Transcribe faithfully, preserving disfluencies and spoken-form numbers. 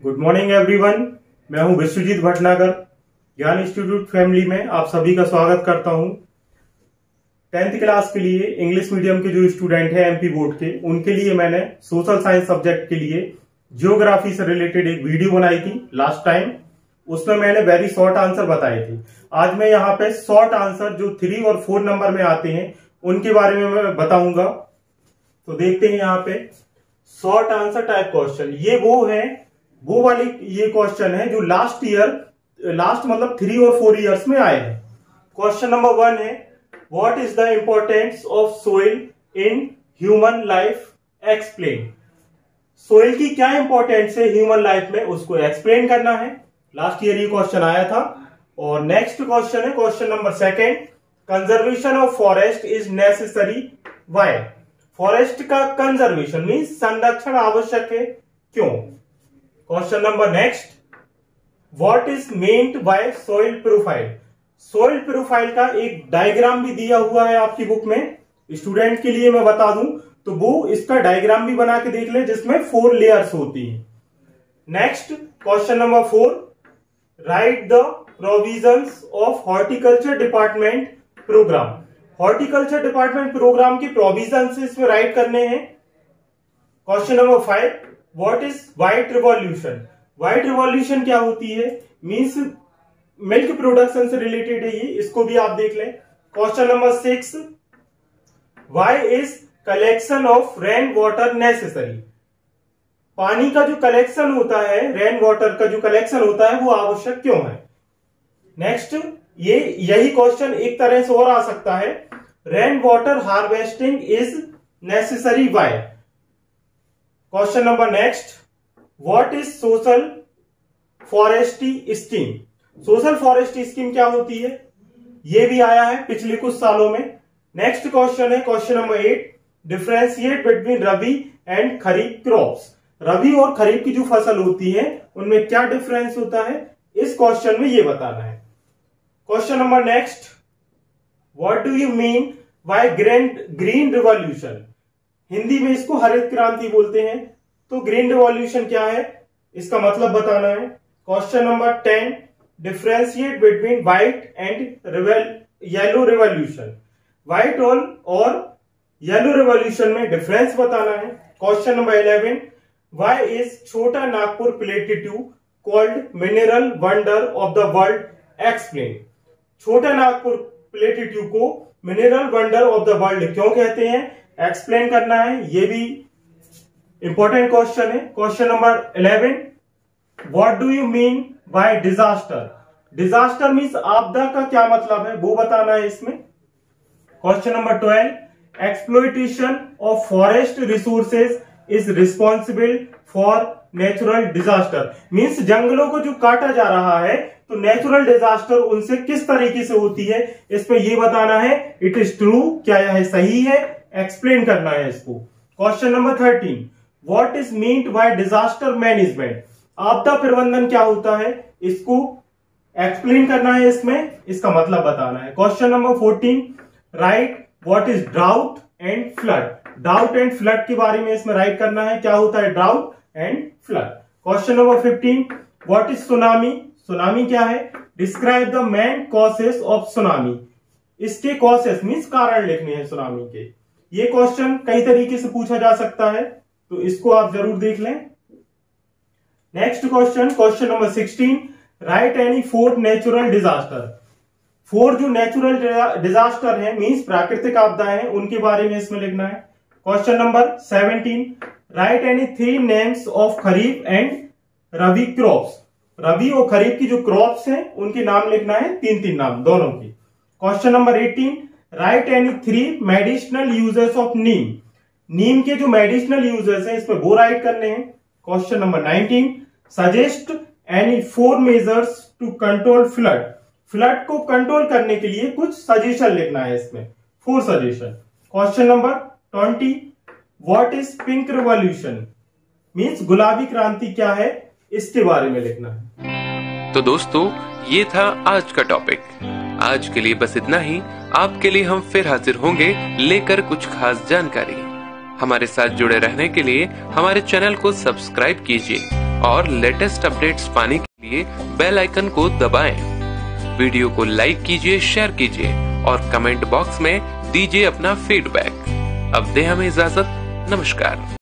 Good morning everyone. मैं हूं विश्वजीत भटनागर। ज्ञान इंस्टीट्यूट फैमिली में आप सभी का स्वागत करता हूं। टेंथ क्लास के लिए इंग्लिश मीडियम के जो स्टूडेंट हैं एमपी बोर्ड के, उनके लिए मैंने सोशल साइंस सब्जेक्ट के लिए जियोग्राफी से रिलेटेड एक वीडियो बनाई थी लास्ट टाइम। उसमें मैंने वेरी शॉर्ट आंसर बताए थे। आज मैं यहाँ पे शॉर्ट आंसर जो थ्री और फोर नंबर में आते हैं उनके बारे में मैं बताऊंगा। तो देखते हैं यहाँ पे शॉर्ट आंसर टाइप क्वेश्चन। ये वो है वो वाली ये क्वेश्चन है जो लास्ट ईयर लास्ट मतलब थ्री और फोर इयर्स में आए हैं। क्वेश्चन नंबर वन है, what is the importance of soil in human life, explain. Soil की क्या इंपॉर्टेंस है ह्यूमन लाइफ में, उसको एक्सप्लेन करना है। लास्ट ईयर ये क्वेश्चन आया था। और नेक्स्ट क्वेश्चन है question number second, conservation of forest is necessary, why. Forest का कंजर्वेशन मीन संरक्षण आवश्यक है, क्यों। Question number next, what is meant by soil profile. Soil profile का एक डायग्राम भी दिया हुआ है आपकी बुक में। स्टूडेंट के लिए मैं बता दूं तो वो इसका डायग्राम भी बना के देख ले जिसमें फोर लेयर्स होती हैं। Next question number four, write the provisions of horticulture department programme. Horticulture department programme के प्रोविजंस इसमें राइट करने हैं। Question number five, what is white revolution. White revolution क्या होती है, मींस मिल्क प्रोडक्शन से रिलेटेड है ये, इसको भी आप देख लें। Question number six, why is collection of rain water necessary. पानी का जो कलेक्शन होता है, रेन वाटर का जो कलेक्शन होता है वो आवश्यक क्यों है। नेक्स्ट, ये यही क्वेश्चन एक तरह से और आ सकता है, rain water harvesting is necessary, why. Question number next, what is social forestry scheme. Social forestry scheme क्या होती है, ये भी आया है पिछले कुछ सालों में। नेक्स्ट क्वेश्चन है question number eight, differentiate between rabi and kharif crops. Rabi और खरीफ की जो फसल होती है उनमें क्या डिफरेंस होता है, इस क्वेश्चन में ये बताना है। Question number next, what do you mean by green green revolution. Hindi में इसको हरित क्रांति बोलते हैं, तो ग्रीन रिवॉल्यूशन क्या है इसका मतलब बताना है। Question number ten, differentiate between white and yellow revolution. White और येलो रिवॉल्यूशन में डिफरेंस बताना है। Question number eleven, why is Chota Nagpur plateau called mineral wonder of the world, explain. Chota Nagpur plateau को mineral wonder of the world क्यों कहते हैं, explain करना है। ये भी इंपॉर्टेंट क्वेश्चन है। Question number eleven, what do you mean by disaster. Disaster means आपदा का क्या मतलब है वो बताना है इसमें। Question number twelve, exploitation of forest resources is responsible for natural disaster. Means जंगलों को जो काटा जा रहा है तो नेचुरल डिजास्टर उनसे किस तरीके से होती है, इसमें ये बताना है। इट इज ट्रू, क्या यह सही है, एक्सप्लेन करना है इसको। Question number thirteen, what is meant by disaster management. आपदा प्रबंधन क्या होता है, इसको एक्सप्लेन करना है इसमें, इसका मतलब बताना है। Question number fourteen, write what is drought and flood. Drought and flood के बारे में इसमें राइट करना है, क्या होता है drought and flood. Question number fifteen, what is tsunami. Tsunami क्या है, describe the main causes of tsunami. इसके कॉजेस मीन्स कारण लिखने हैं सुनामी के। ये क्वेश्चन कई तरीके से पूछा जा सकता है, तो इसको आप जरूर देख लें। Next question, question number sixteen, write any four natural disaster. Four जो नेचुरल डिजास्टर है मीन्स प्राकृतिक आपदाएं हैं, उनके बारे में इसमें लिखना है। Question number seventeen, write any three names of kharif and rabi crops. Rabi और खरीफ की जो क्रॉप्स हैं उनके नाम लिखना है, तीन तीन नाम दोनों की। Question number eighteen, write any three medicinal uses of neem. Neem के जो मेडिसिनल यूजेस हैं इसमें वो राइट करने हैं। Question number nineteen, suggest any four measures to control flood. Flood को कंट्रोल करने के लिए कुछ सजेशन लिखना है इसमें, four suggestion. Question number twenty, what is pink revolution. Means गुलाबी क्रांति क्या है, इसके बारे में लिखना है। तो दोस्तों ये था आज का टॉपिक। आज के लिए बस इतना ही। आपके लिए हम फिर हाजिर होंगे लेकर कुछ खास जानकारी। हमारे साथ जुड़े रहने के लिए हमारे चैनल को सब्सक्राइब कीजिए और लेटेस्ट अपडेट्स पाने के लिए बेल आइकन को दबाएं। वीडियो को लाइक कीजिए, शेयर कीजिए और कमेंट बॉक्स में दीजिए अपना फीडबैक। अब दें हमें इजाजत। नमस्कार।